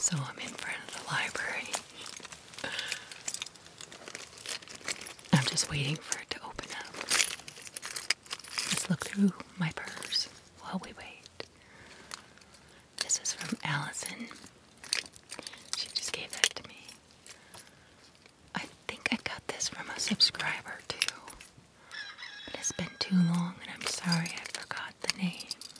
So I'm in front of the library. I'm just waiting for it to open up. Let's look through my purse while we wait. This is from Allison. She just gave that to me. I think I got this from a subscriber too. But it's been too long and I'm sorry I forgot the name.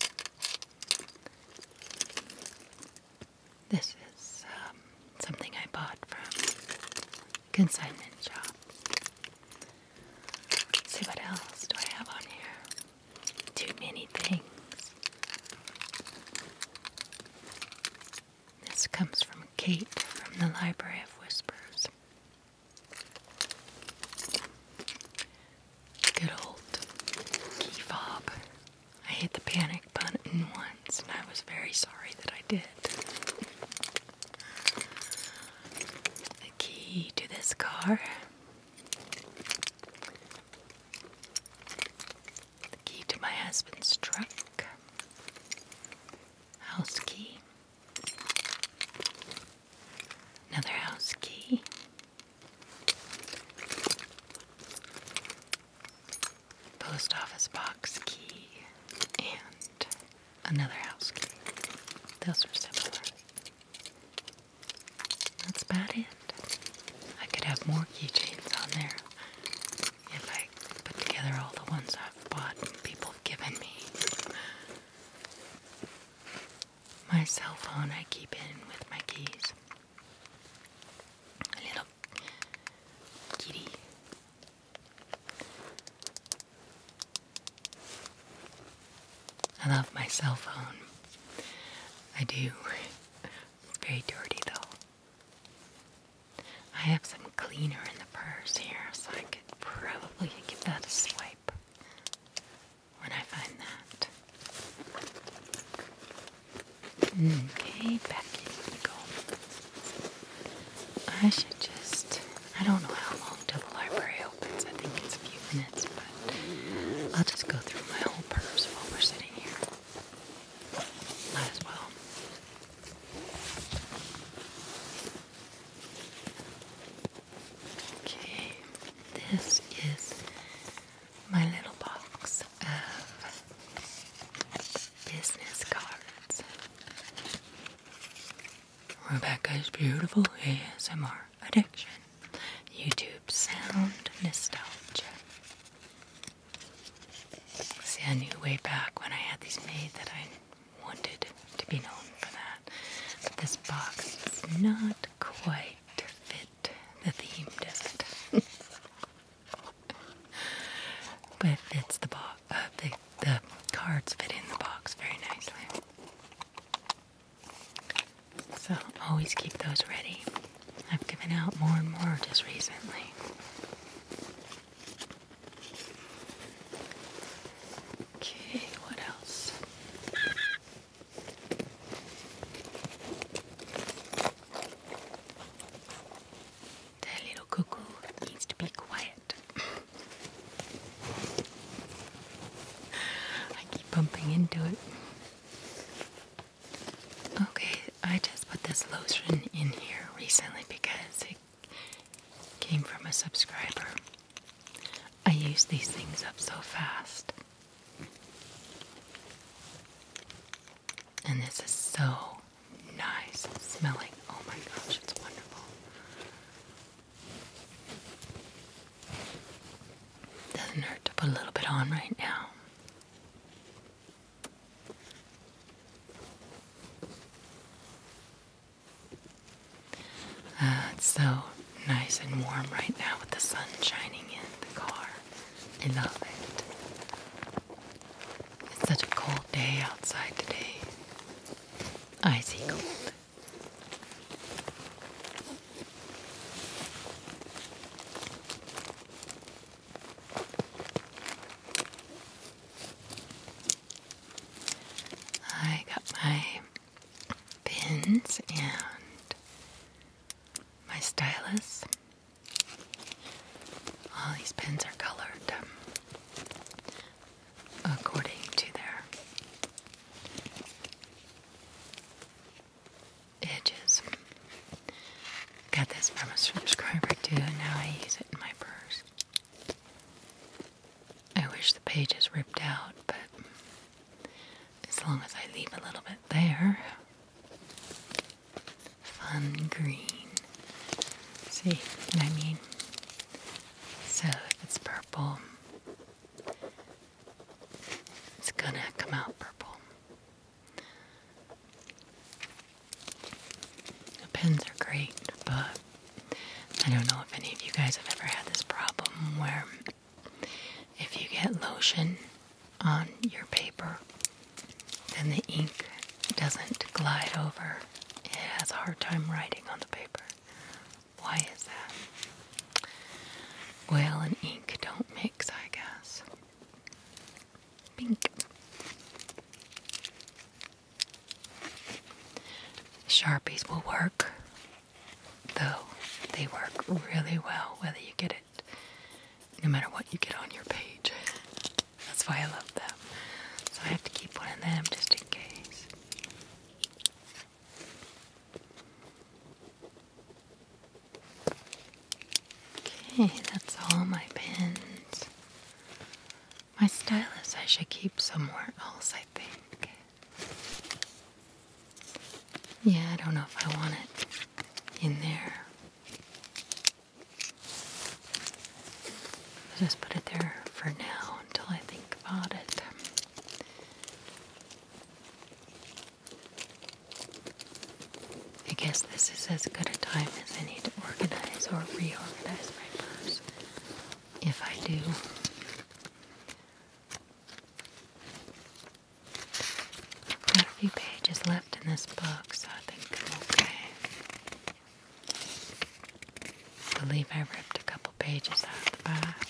This is something I bought from consignment shop. Let's see what else do I have on here. Too many things. This comes from Kate from the Library of Whispers. Good old key fob. I hit the panic button once and I was very sorry that I did. The key to this car. The key to my husband's truck. House key. Another house key. Post office box key. And another house key. Those are similar. That's about it. I could have more keychains on there if I put together all the ones I've bought and people have given me. My cell phone I keep in with my keys. A little kitty. I love my cell phone. I do. It's very dirty though. I have some cleaner in the purse here, so I could probably give that a swipe when I find that. Okay, back in we go. I should just, I don't know how long till the library opens. I think it's a few minutes, but I'll just go through my whole purse while we're sitting here. Might as well. Okay, this is my little box of business cards. Rebecca's Beautiful ASMR Addiction. YouTube Sound Nostalgia. See, I knew way back when I had these made that I wanted to be known for that. But this box does not quite fit the theme, does it? But it fits the box. The cards fit in the box very nicely. So always keep those ready. I've given out more and more just recently. Okay, what else? That little cuckoo needs to be quiet. I keep bumping into it. Okay, I just put this lotion in here recently because it came from a subscriber. I use these things up so fast. And this is so nice smelling. Oh my gosh, it's wonderful. Doesn't hurt to put a little bit on right now. It's so nice and warm right now with the sun shining in the car. I love it. It's such a cold day outside today. Icy cold. I got my pins and my stylus. All these pins are colored according to their edges. this from a subscriber too, and now I use it in my purse. I wish the pages ripped out, but as long as I leave a little bit there. Fun green. See what I mean? So if it's purple, it's gonna come out purple. The pens are great, but I don't know if any of you guys have ever had this problem where if you get lotion on your paper, then the ink doesn't glide over. It has a hard time writing on the paper. Why is that? Oil and ink don't mix, I guess. Pink. Sharpies will work, though they work really well whether you get it, no matter what you get on your page. That's why I love them. So I have to keep one of them just in case. Okay, that's all my pens. My stylus I should keep somewhere else, I think. Yeah, I don't know if I want it in there. I'll just put it there for now until I think about it. I guess this is as good a time as any to organize or reorganize my purse. If I do. I've got a few pages left in this book, so I think I'm okay. I believe I ripped a couple pages out the back.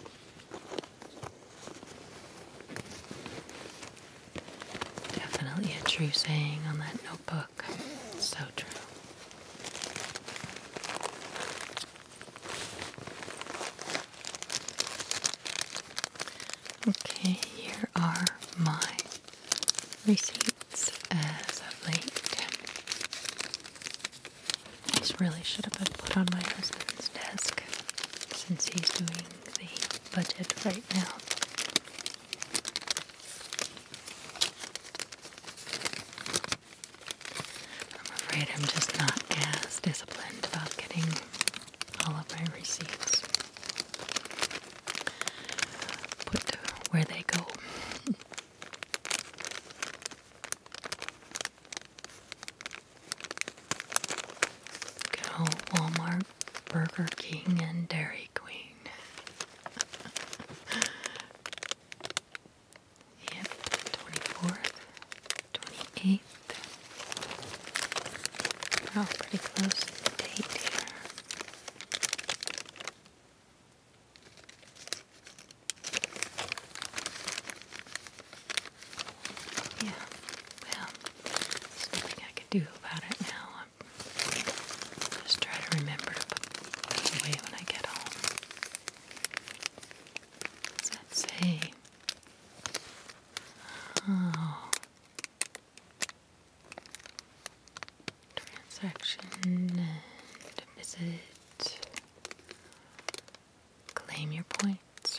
Definitely a true saying on that notebook. So true. Okay, here are my receipts as of late. These really should have been put on my husband's desk since he's doing the budget right now. I'm afraid I'm just not as disciplined about getting all of my receipts put where they go. Good old Walmart, Burger King, and Dairy Queen. Yep, 24th, 28th. We're all pretty close to the date here. Yeah, well, there's nothing I can do about it now. I'll just try to remember to put it away when I get home. What does that say? Oh. Transaction and visit. Claim your points.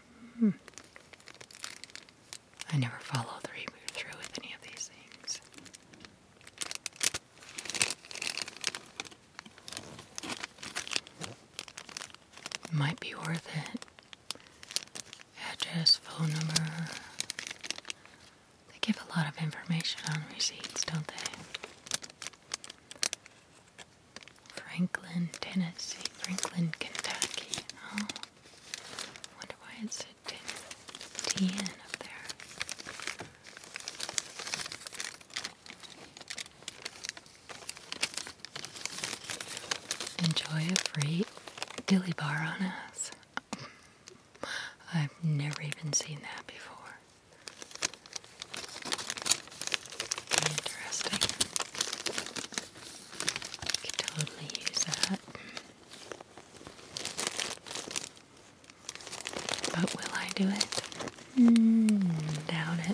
I never follow through with any of these things. Might be worth it. Address, phone number. They give a lot of information on receipts, don't they? Franklin, Tennessee. Franklin, Kentucky. Oh. Wonder why it said TN up there. Enjoy a free dilly bar on us. I've never even seen that before. Interesting. Could totally use that. But will I do it? Doubt it.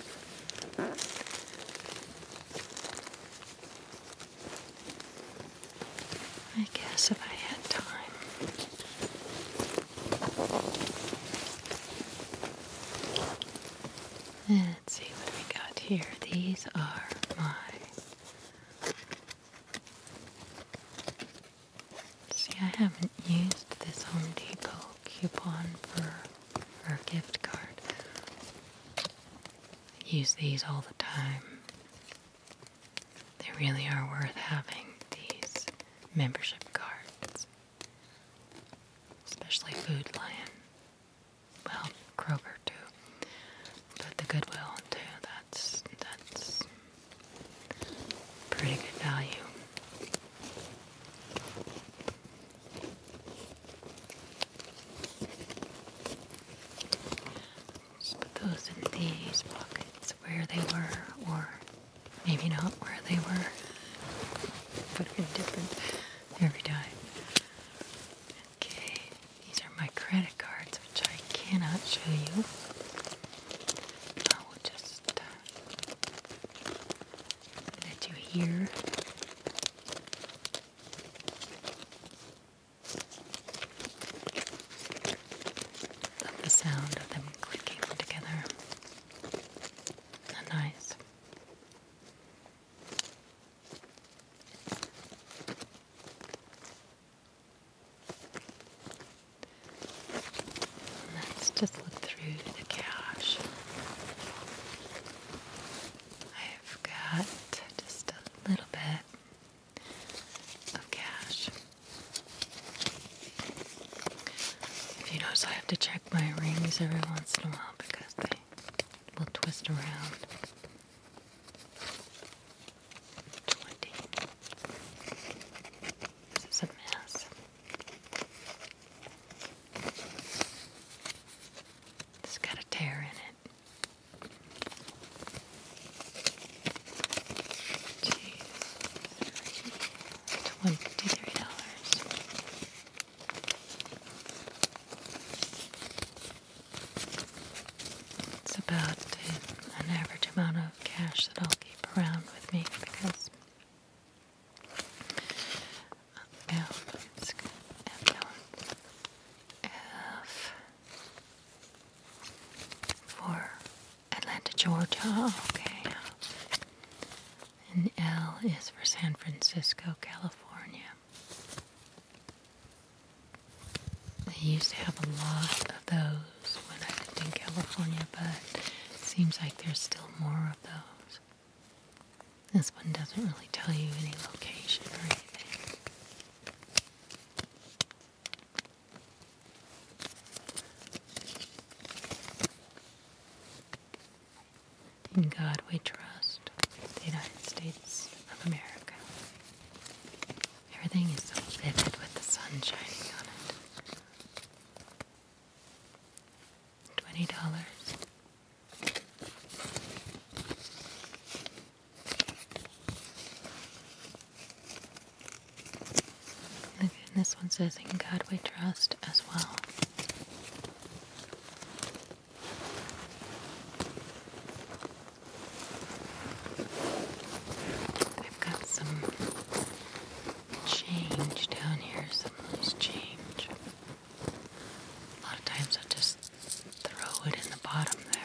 I guess if I here. These are my... See, I haven't used this Home Depot coupon for a gift card. I use these all the time. They really are worth having, these membership cards. Especially Food Lion. Well, Kroger too. But the Goodwill too, that's pretty good value. Just put those in these pockets where they were, or maybe not where they were. But it's different every time. Okay, these are my credit cards, which I cannot show you. I will just let you hear. Love the sound of them clicking together. They're nice. Let's just look through the cash. I've got just a little bit of cash. If you notice, I have to check my rings every once in a while because they will twist around. 20. This is a mess. It's got a tear in it. $23. It's about an average amount of cash that I'll keep around with me because F for Atlanta, Georgia. Okay. And L is for San Francisco, California. I used to have a lot of those when I lived in California, but it seems like there's still more of those. This one doesn't really tell you any location or anything. In God we trust, the United States of America. Everything is so vivid with the sun shining on it. $20. Look, and this one says, "In God we trust" as well. I've got some change down here, some loose change. A lot of times I just throw it in the bottom there.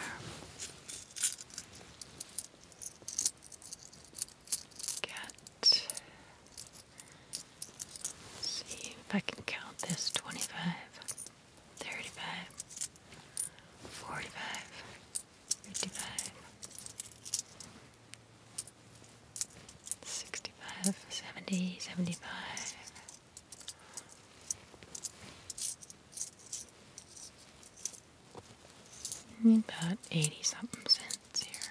See if I can count this. 25, 35, 45, 55, 65, 70, 75. About 80-something cents here.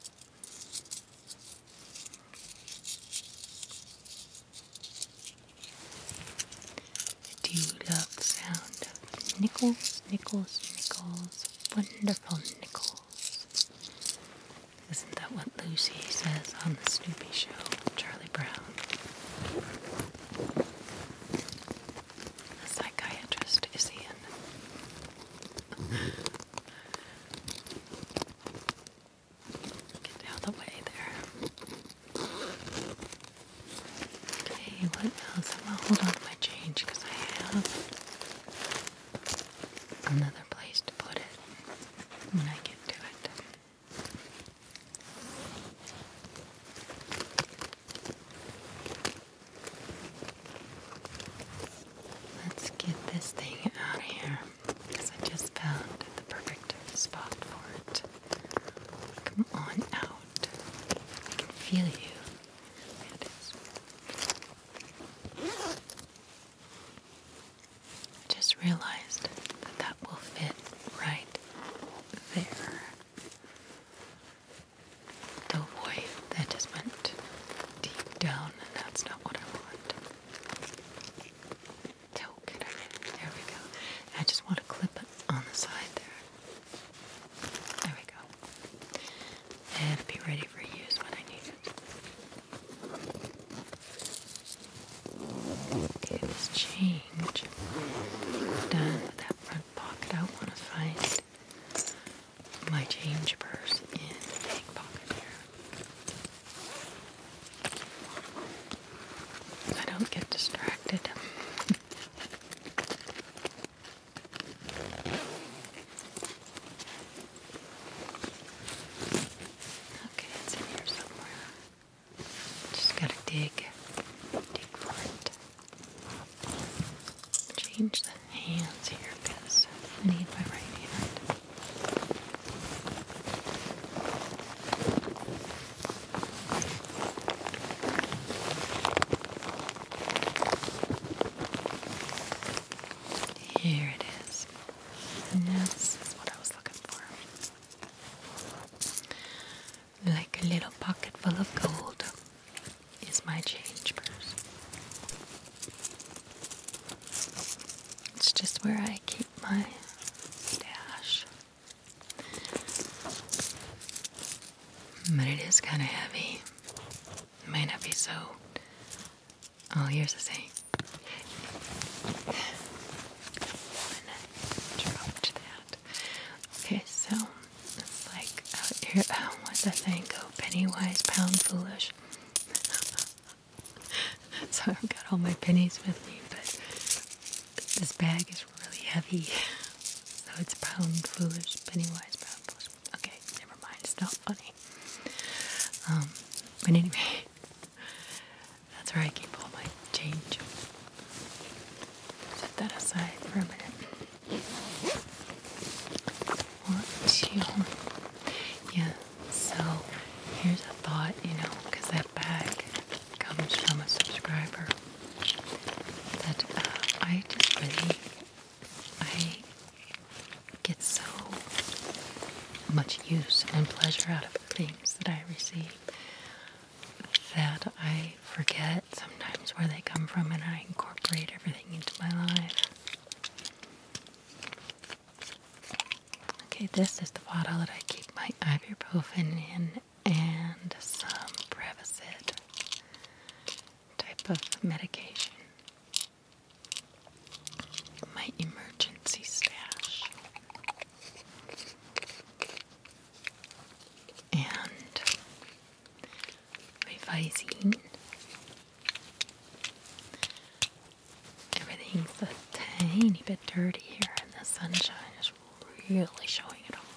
I do love the sound of nickels, nickels, nickels, wonderful nickels. Isn't that what Lucy says on the Snoopy show, Charlie Brown? The psychiatrist is in. Get out of the way there. Okay, what else? I'm gonna hold on to my change because I have another place to put it when I get to it. just realized that that will fit right there. Oh boy, that just went deep down, and that's not what I want. Oh, can I get it? There we go. I just want to clip it on the side there. There we go. It'll be ready for use when I need it. Okay, this change. Done with that front pocket. I want to find my change purse in the bag pocket here. I don't get distracted. Okay, it's in here somewhere. Just gotta dig for it. Change the hands here because I need my right hand. Here it is. And this is what I was looking for. Like a little pocket full of gold is my change purse. It's just where I keep my stash. But it is kind of heavy. It might not be so. Oh, here's the saying. Dropped that. Okay, so it's like out here. What's that saying go? Penny wise, pound foolish. So I've got all my pennies with me, but this bag is really heavy. So it's pound foolish, penny wise, pound foolish. Okay, never mind. It's not funny. But anyway, that's where I keep all my change. Set that aside for a minute. Yeah, so here's a thought, because that bag comes from a subscriber that I get so much use and pleasure out of the things that I receive that I forget sometimes where they come from, and I incorporate everything into my life. Okay, this is the bottle that I keep my ibuprofen in and some Prevacid type of medication. My emergency stash. And my Visine. Everything's a tiny bit dirty here, and the sunshine is really showing it off.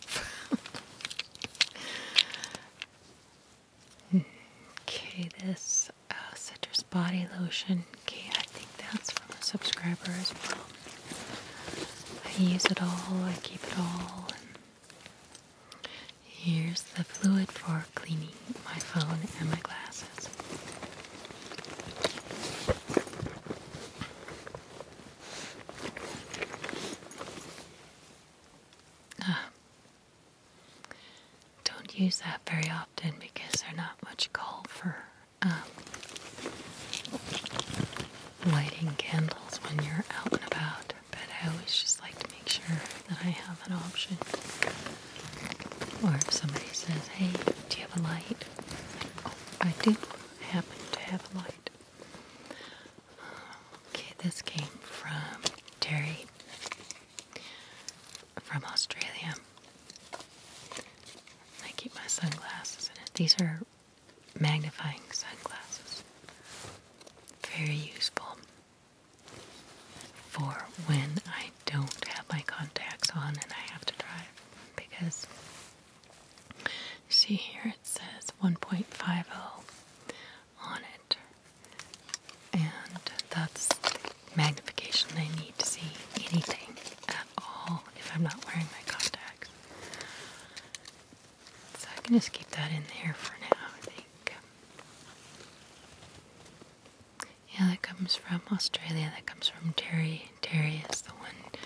Okay, this citrus body lotion. Okay, I think that's from a subscriber as well. I use it all, I keep it all. And here's the fluid for cleaning my phone and my glasses. Don't use that very often because there's not much call for lighting candles when you're out and about, but I always just like to make sure that I have an option. Or if somebody says, hey, do you have a light? Oh, I do happen to have a light. Okay, this came from Terry from Australia. I keep my sunglasses in it. These are magnifying sunglasses. Very useful for when I don't have my contacts on and I have to drive, because see here it says 1.50 on it, and that's the magnification I need to see anything at all if I'm not wearing my contacts. So I can just keep that in there for now, I think. Yeah, that comes from Australia. That comes from Terry. Terry is the one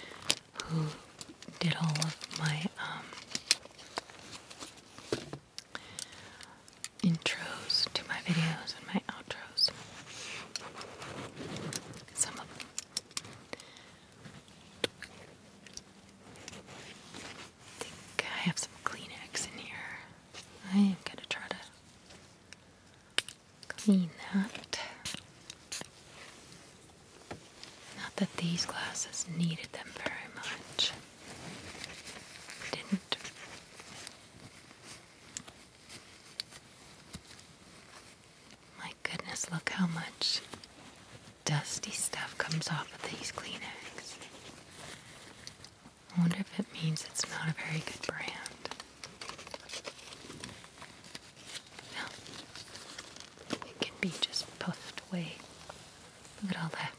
these glasses needed them very much. Didn't. My goodness, look how much dusty stuff comes off of these Kleenex. I wonder if it means it's not a very good brand. No. It can be just puffed away. Look at all that.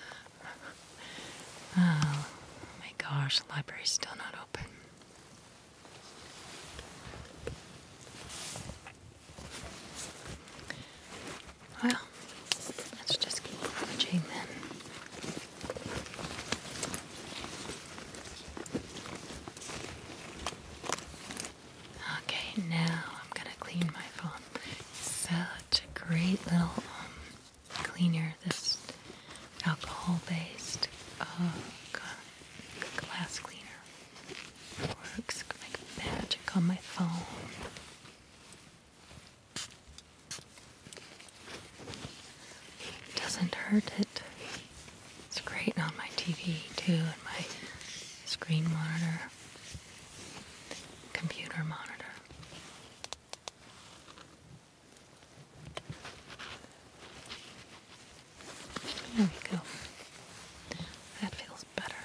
Oh my gosh, the library's still not open. Well, let's just keep rummaging then. Okay, now I'm gonna clean my phone. It's such a great little cleaner, this alcohol-based glass cleaner. Works like magic on my phone. Doesn't hurt it. It's great on my TV too, and my screen monitor, computer monitor. There we go. That feels better.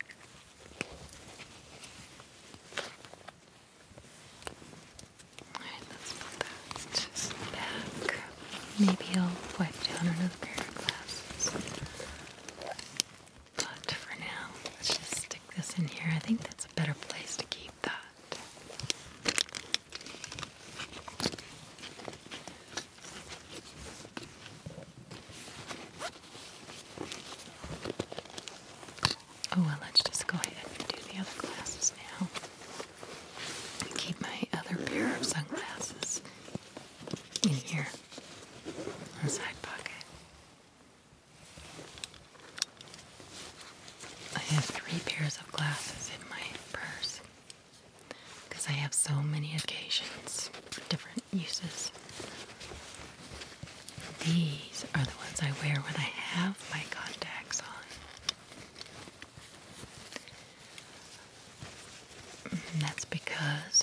Alright, let's put that back. Maybe I'll wipe down another pair of glasses. But for now, let's just stick this in here. I think that's a better place to keep that. Oh well, let's just go ahead and do the other glasses now. Keep my other pair of sunglasses in here in the side pocket. I have 3 pairs of glasses in my purse because I have so many occasions for different uses. These are the ones I wear when I have my contacts on. And that's because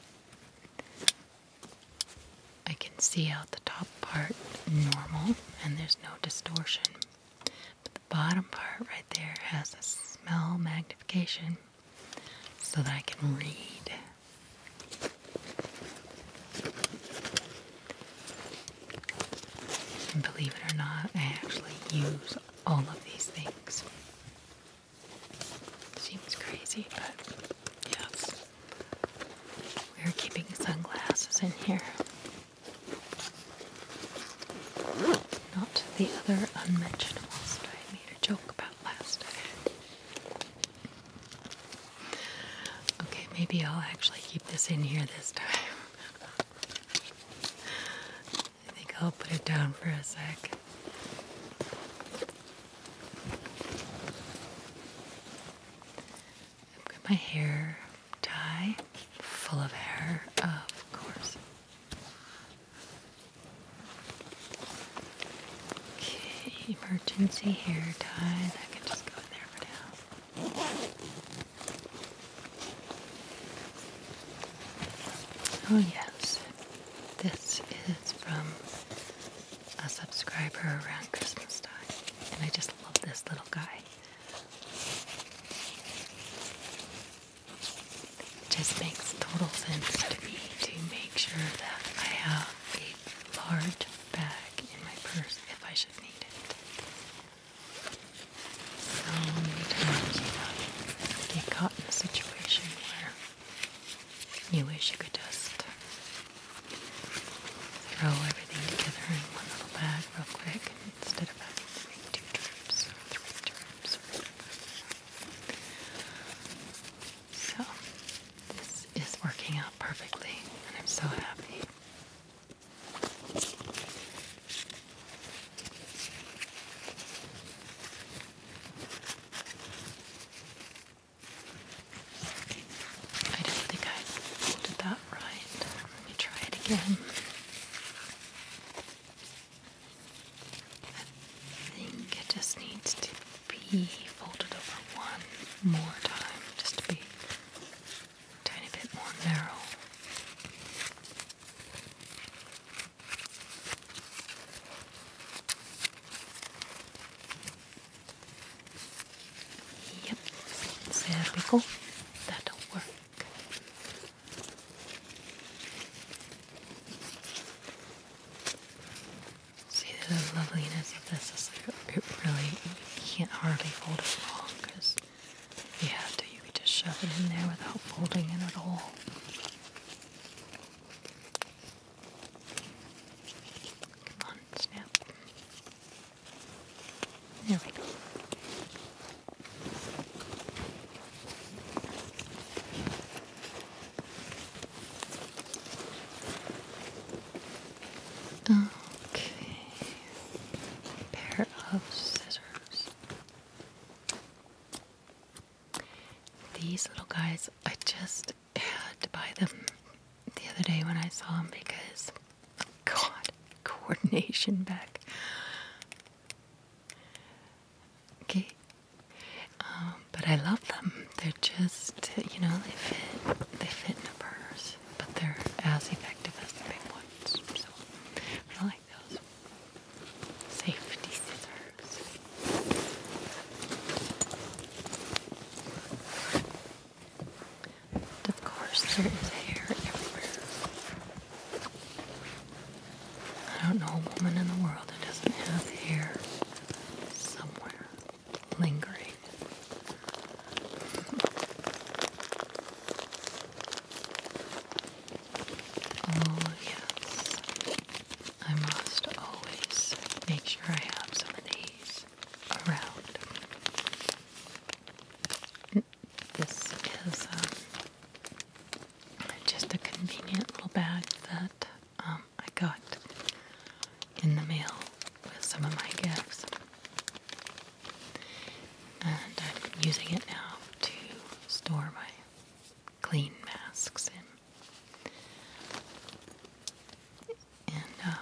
I can see out the top part normal and there's no distortion. But the bottom part right there has a smell magnification so that I can read. And believe it or not, I actually use all of these things. Seems crazy, but yes. We're keeping sunglasses in here. Not the other unmentionables that I made a joke about last time. Okay, maybe I'll actually keep this in here this time. I think I'll put it down for a sec. I've got my hair tie full of hair, of course. Okay, emergency hair tie. That can just go in there for now. Oh yes, this is from a subscriber around Christmas time, and I just love this little guy. It just makes total sense to me to make sure that I have a large bag in my purse if I should need it. So many times you get caught in a situation where you wish you could just throw everything together in one little bag real quick instead of having to make 2 trips or 3 trips or whatever. So, this is working out perfectly, and I'm so happy. I don't think I folded that right. Let me try it again. I think it just needs to be folded more time just to be a tiny bit more narrow. Yep, cervical. That'll work. See the loveliness of this is it really, you can't hardly fold it wrong because if you had to, you could just shove it in there without folding it at all. Come on, snap. There we go. Okay, pair of scissors. These little guys, I just had to buy them the other day when I saw them because, oh God, coordination back. Okay, but I love them. They're just, you know, they fit in a purse, but they're as effective as the big ones. So I like those. Safety scissors. Of course, there is hair everywhere. I don't know a woman in the world that doesn't have hair somewhere lingering. Oh, yes. I must always make sure I have some of these around. This is just a convenient little bag that I got in the mail with some of my gifts. And I'm using it now to store my clean masks in. And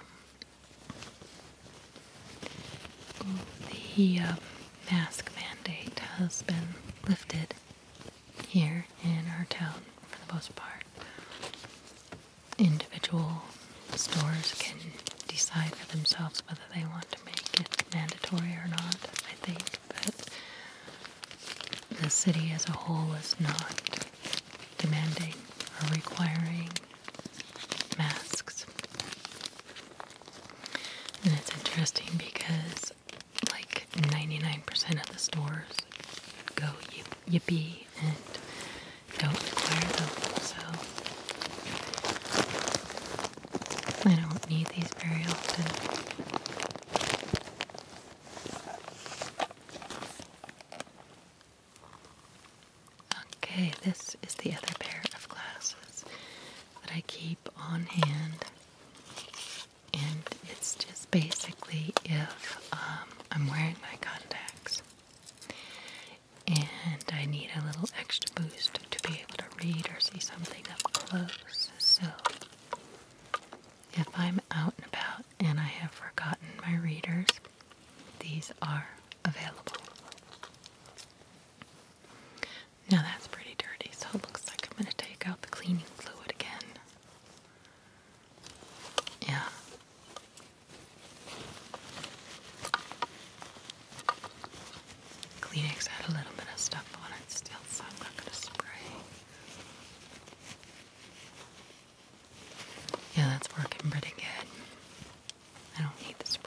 the mask mandate has been lifted here in our town for the most part. Individual stores can decide for themselves whether they want to make it mandatory or not, I think, but the city as a whole is not demanding or requiring masks. And it's interesting because like 99% of the stores go yippee and don't require them, so I don't need these very often. Okay, this is the other pair of glasses that I keep on hand, and it's just basically if I'm wearing my contacts and I need a little extra boost to be able to read or see something up close. So if I'm out and about and I have forgotten my readers, these are available. Now that's pretty dirty, so it looks like I'm going to take out the cleaning fluid again. Yeah. Kleenex had a little bit of stuff on it still, so I'm not going to spray. Yeah, that's working pretty good. I don't need the spray.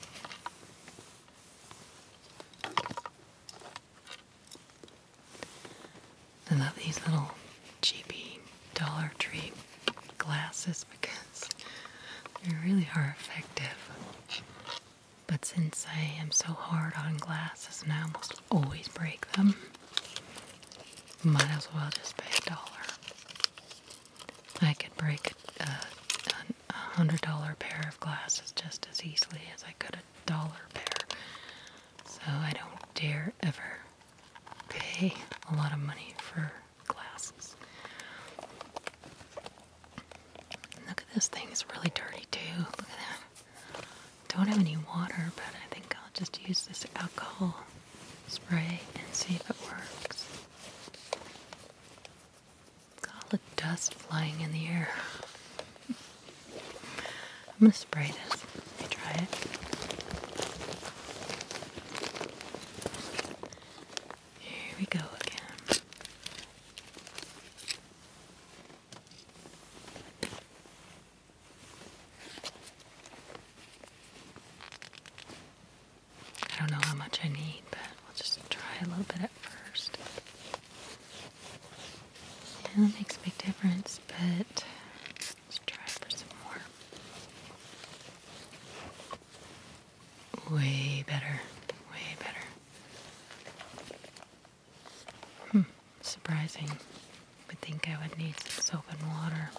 I love these little cheapy Dollar Tree glasses because they really are effective. But since I am so hard on glasses and I almost always break them, might as well just pay $1. I could break a $100 pair of glasses just as easily as I could a $1 pair. So I don't dare ever pay a lot of money for glasses. Look at this thing, it's really dirty too. Look at that. Don't have any water, but I think I'll just use this alcohol spray and see if it works. I'm going to spray this. Let me try it. Here we go again. I don't know how much I need, but we'll just try a little bit at first. Yeah, that makes a big difference, but let's try for some more. Way better. Way better. Surprising. Would think I would need some soap and water.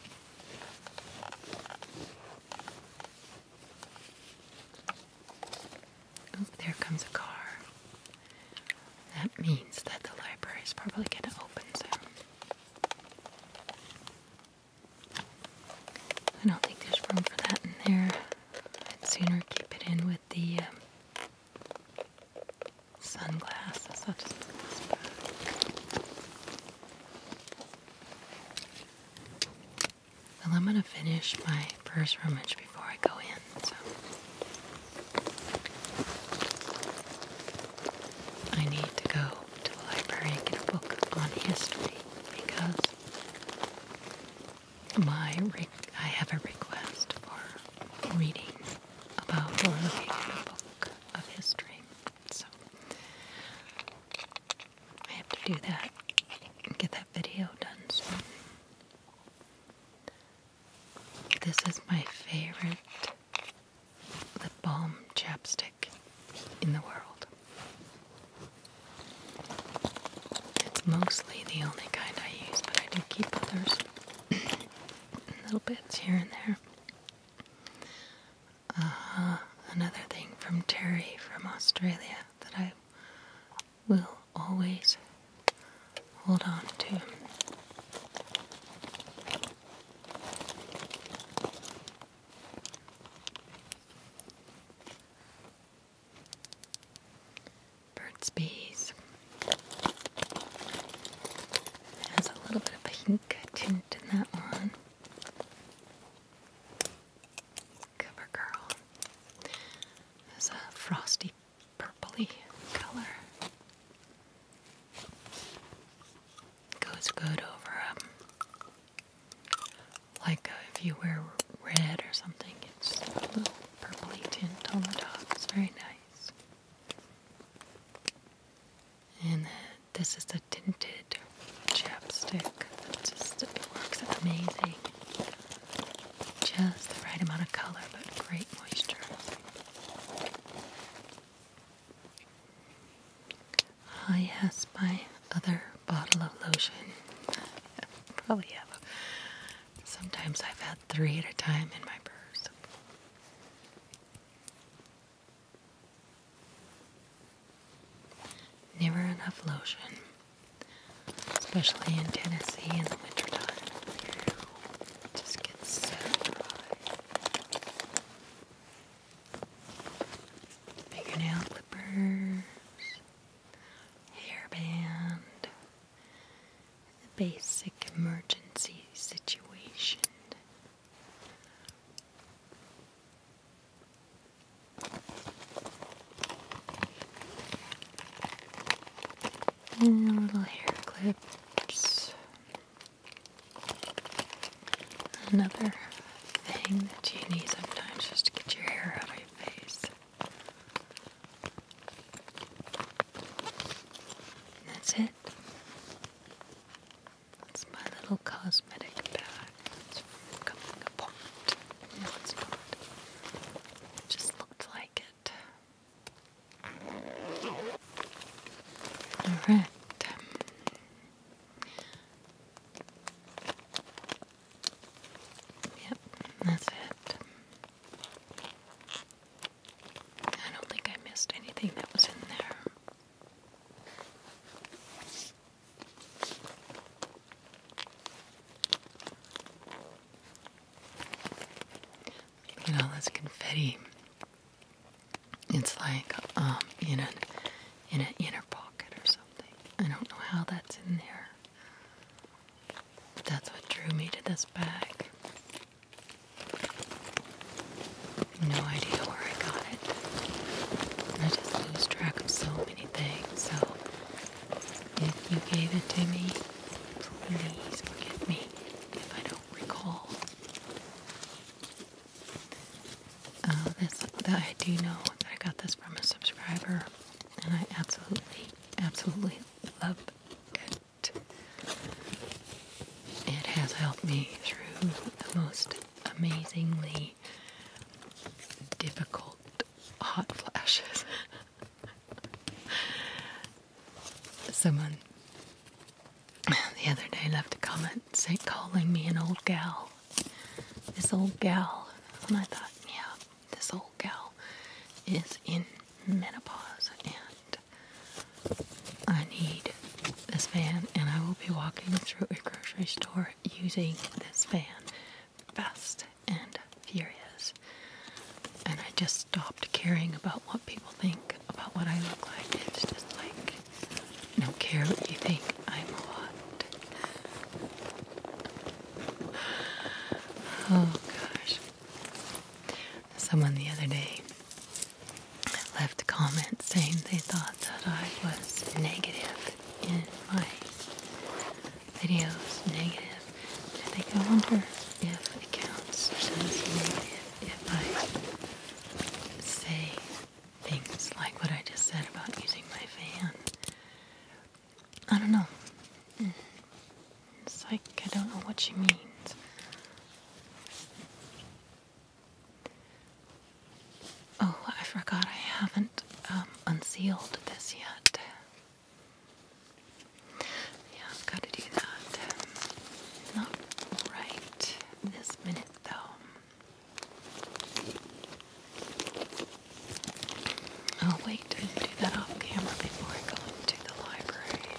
Oh, there comes a car. That means that the library is probably going to open soon. I don't think there's room for that in there. I'd sooner keep it in with the sunglasses. I'll just put this back. Well, I'm going to finish my purse rummage before I go in, so I need to go to the library and get a book on history because I have a request for reading about or looking at a book of history. So I have to do that and get that video done soon. This is my favorite lip balm chapstick in the world. It's mostly the only kind I use, but I do keep others. Little bits here and there. Another thing from Terry from Australia that I will always hold on to. Burt's Bees. Has a little bit of pink tint in that one. CoverGirl has a frosty purpley color. Goes good over like if you wear red or something. It's a little purpley tint on the top. It's very nice. And this is a tinted chapstick. It works amazing. Just the right amount of color, but great moisture. Yes, my other bottle of lotion. Probably have. Sometimes I've had 3 at a time in my purse. Never enough lotion, especially in Tennessee in the wintertime. It just gets so dry. Fingernail clippers, hairband, basic emergency situation. And little hair clips. Another thing that you need sometimes just to get your hair out of your face. And that's it. That's my little cosmetic bag. It's coming apart. No, it's not. It just looked like it. Alright. Yep, that's it. I don't think I missed anything that was in there. Look at all this confetti. It's like in an inner pocket or something. I don't know how that's in there. But that's what drew me to this bag. if you gave it to me, please forgive me if I don't recall. I do know that I got this from a subscriber, and I absolutely love it. It has helped me through the most amazingly difficult hot flashes. Someone the other day left a comment calling me an old gal. This old gal. And I thought, yeah, this old gal is in menopause and I need this fan, and I will be walking through a grocery store using this fan fast and furious. And I just stopped caring about what people think about what I look like. It's just like, I don't care what you think, I'm hot. Oh gosh. Someone the other day left a comment saying they thought that I was negative in my videos. Negative. I wonder if it counts as negative if I say things like what I just said about using my fan. I don't know. It's like, I don't know what she means. Oh, I forgot I haven't unsealed this yet. Yeah, I've got to do that. Not right this minute, though. Oh, wait, I didn't do that off camera before I go into the library.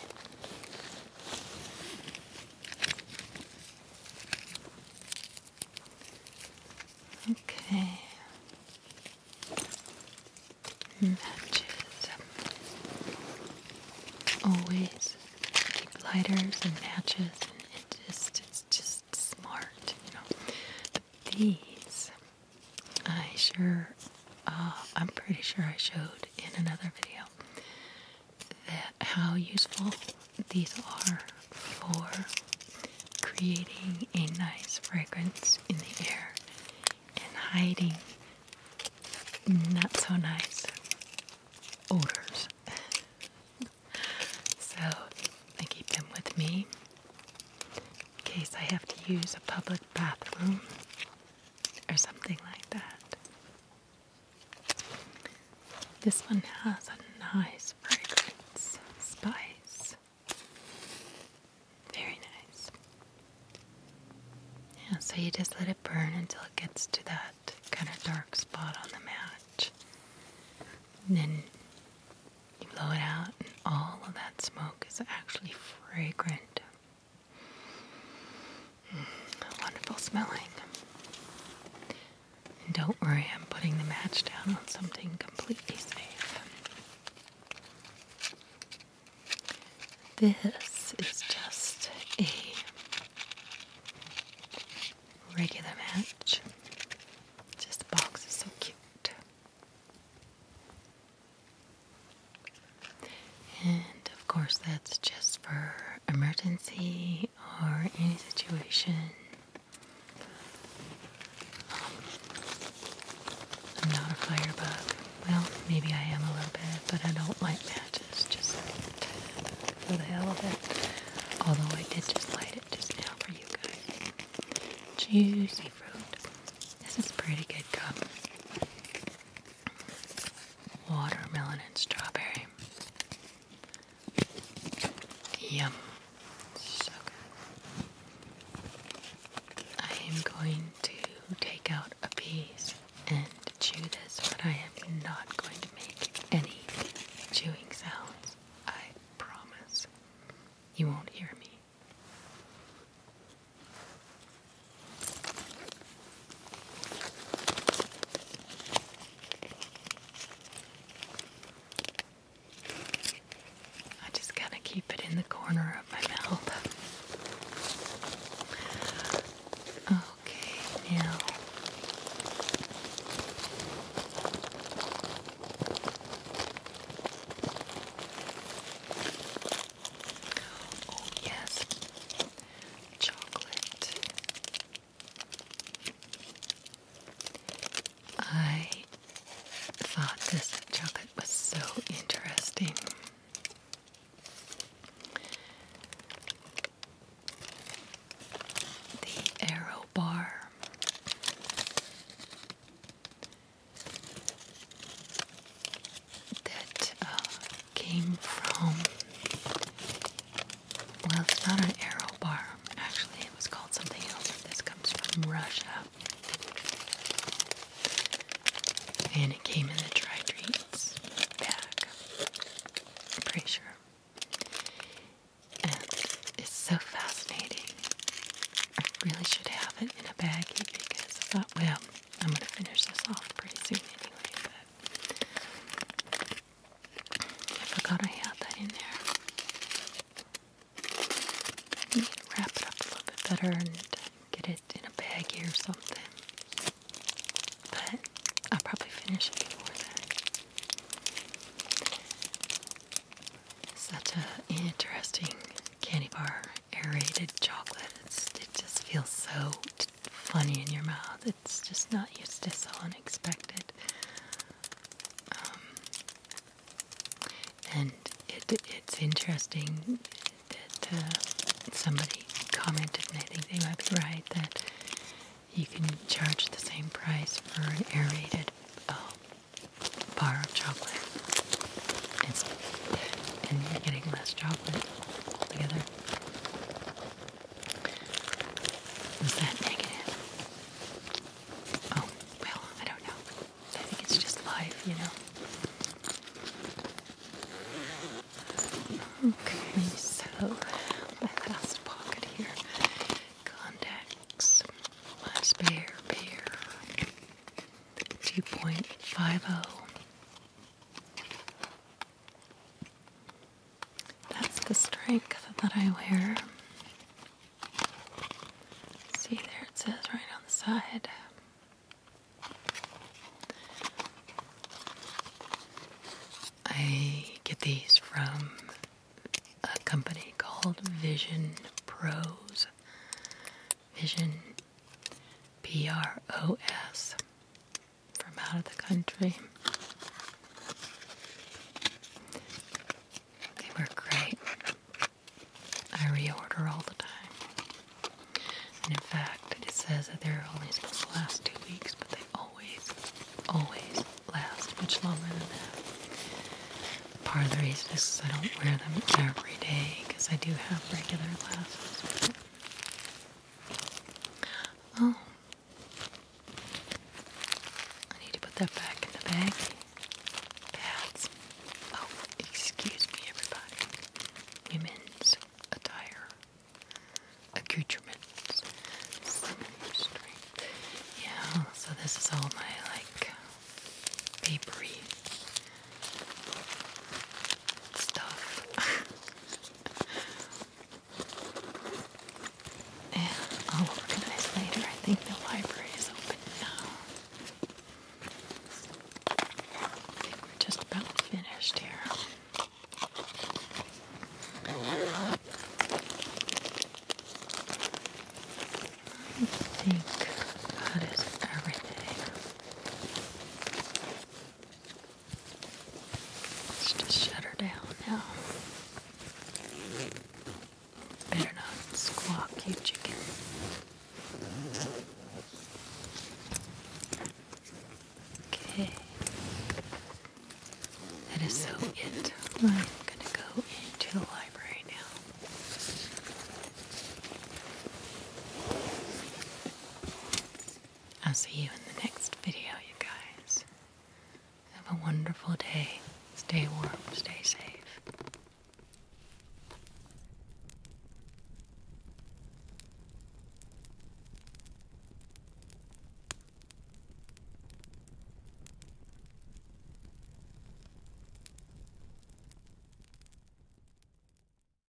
Okay. Matches. Always keep lighters and matches, and it's just smart, you know. But these, I'm pretty sure I showed in another video that how useful these are for creating a nice fragrance in the air and hiding not so nice odors. So I keep them with me in case I have to use a public bathroom or something like that. This one has a nice fragrance, spice. Very nice. Yeah, so you just let it burn until it gets to that kind of dark spot on the match. And then you blow it out, and all of that smoke is actually fragrant. Wonderful smelling. And don't worry, I'm putting the match down on something completely safe. This is just a regular match. Just the box is so cute. And of course that's just for emergency or any situation. I'm not a firebug. Well, maybe I am a little bit, but I don't like matches just for the hell of it. Although I did just light it just now for you guys. Juicy fruit. This is pretty good gum. Watermelon and strawberry. Yum. So good. I am going to take out a piece and chew this, but I am not going to make any chewing sounds. I promise. You won't hear me. I just gotta keep it in the corner of my mouth. Okay, now Well, it's not an arrow bar. Actually, it was called something else. This comes from Russia. And it came in the dry treats bag. I'm pretty sure. And it's so fascinating. I really should have it in a baggie because I thought, well, I'm going to finish this off pretty soon anyway. But I forgot I had that in there. I need to wrap it up a little bit better and get it in a baggie or something. But I'll probably finish it before that. Such an interesting candy bar, aerated chocolate. It just feels so funny in your mouth. It's just not used to, so unexpected. And it's interesting that somebody commented, and I think they might be right, that you can charge the same price for an aerated bar of chocolate. And you're getting less chocolate altogether. Was that negative? Oh, well, I don't know. I think it's just life, you know. Okay, so my last pocket here. Contacts. My spare pair. 2.50. That's the strength that I wear. See there, it says right on the side. I get these from a company called Vision Pros. Vision, P-R-O-S, from out of the country. They work great. I reorder all the time. And in fact, it says that they're only supposed to last 2 weeks, but they always last much longer than that. Part of the reason is I don't wear them every day, because I do have regular glasses. Oh. I need to put that back in the bag. Pads. Oh, excuse me, everybody. Women's attire. Accoutrements. Yeah, so this is all my, papery stuff. And I'll organize later. I think the library is open now. I think we're just about finished here. I think that is everything. Let's just shut her down now. Better not squawk, you chicken. Okay. That is so it. I'm gonna go into the library now. I'll see you in